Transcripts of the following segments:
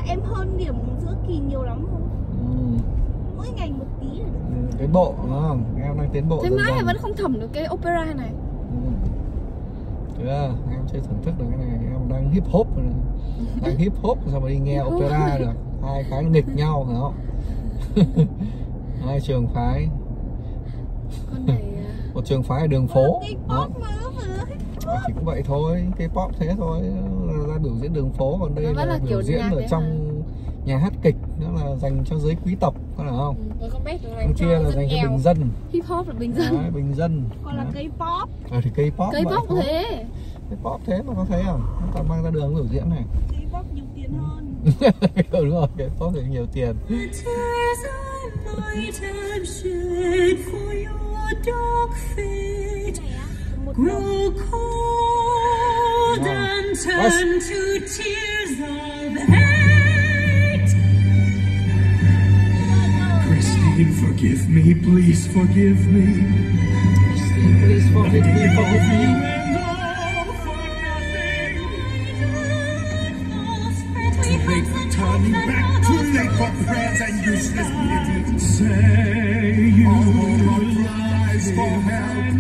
em hơn điểm giữa kỳ nhiều lắm không? Mỗi ngày một tí là được. Tiến bộ đúng không? Em đang tiến bộ. Thế mãi mà vẫn không thẩm được cái opera này. Em chưa thưởng thức được cái này, em đang hip hop rồi này. Đang hip hop sao mà đi nghe opera được. Hai cái nghịch nhau phải không? Hai trường phái. Con này một trường phái ở đường phố. K-pop mà chỉ có vậy thôi, K-pop thế thôi, ra biểu diễn đường phố, còn đây là biểu diễn ở trong nhà hát kịch, nó là dành cho giới quý tộc, có phải không? Bên kia là dành cho bình dân. Hip hop là bình dân. Đấy, bình dân. Còn là K-pop. Thì K-pop K-pop thế. K-pop thế mà có thấy không? Nó còn mang ra đường biểu diễn này. K-pop nhiều tiền hơn. Đúng rồi, K-pop thì nhiều tiền. Grow cold and turn to tears of hate. Christine, forgive me, please forgive me. Christine, please forgive me, forgive me. Too late for turning back, too late for prayers and useless pity. Say you lies for help.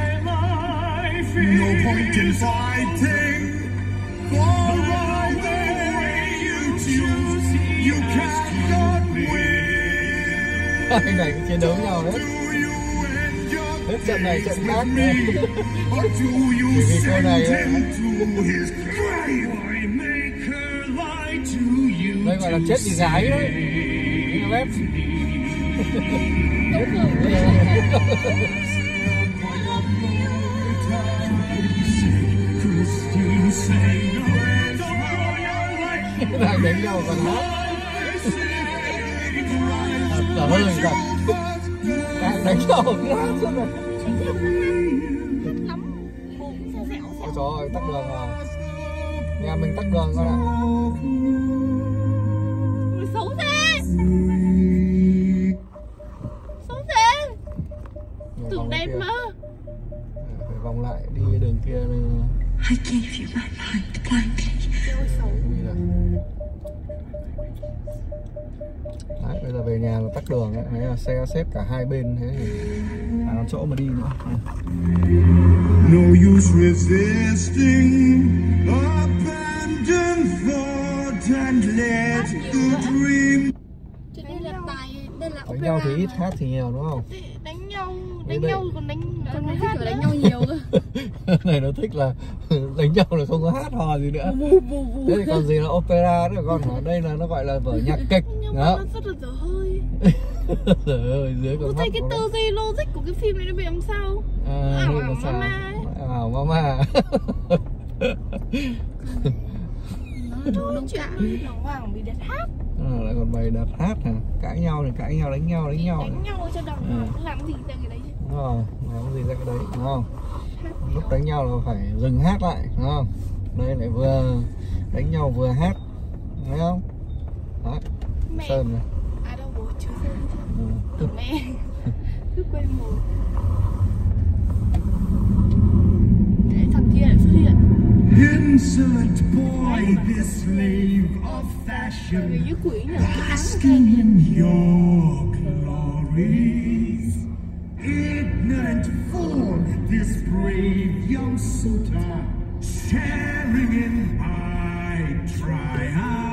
No point in fighting. For either way you choose, you cannot win. Hai này cũng chiến đấu nhau hết. Hết trận này trận khác. Vì cô này đây gọi là chết vì gái đấy. Bếp. Lại đánh nhau còn hát. Là hơi thật. Đánh nhau cứ hát suốt rồi. Ôi trời ơi, tắc đường rồi. Nhà mình tắc đường con ạ. Xấu thế. Xấu thế. Tưởng đẹp mà. Phải vòng lại đi đường kia này. I gave you my mind blindly. Đấy, bây giờ về nhà là tắc đường ấy, là xe xếp cả hai bên thế thì làm chỗ mà đi nữa. No use resisting, abandon thought and let the dream. Đánh nhau thì ít, hát thì nhiều đúng không? Đánh nhau còn đánh hát đánh nhau nhiều cơ. Này nó thích là đánh nhau là không có hát hò gì nữa. Thế thì còn gì là opera nữa, còn ở đây là nó gọi là vở nhạc kịch. Đó. Nó rất là dở hơi. Dở hơi dưới con mắt. Thấy cái tư duy logic của cái phim này nó bị làm sao? Ảo mama. Ảo mama. Nó chuyện lòng hoàng bị đặt hát. Lại còn bày đặt hát hả? Cãi nhau thì cãi nhau, đánh nhau. Đánh nhau cho đồng làm gì ra cái đấy chứ? Đúng rồi, làm gì ra cái đấy, đúng không? Lúc đánh nhau là phải dừng hát lại, đúng không? Đây lại vừa đánh nhau vừa hát, thấy không? Đấy, mẹ. Sơn này. À đâu bố, chưa Sơn chứ. Mẹ, cứ quên mồm. Đấy, thằng kia lại xuất hiện. Insolent boy, this slave of fashion, asking in your glories. Ignorant fool, this brave young suitor, sharing in high triumph.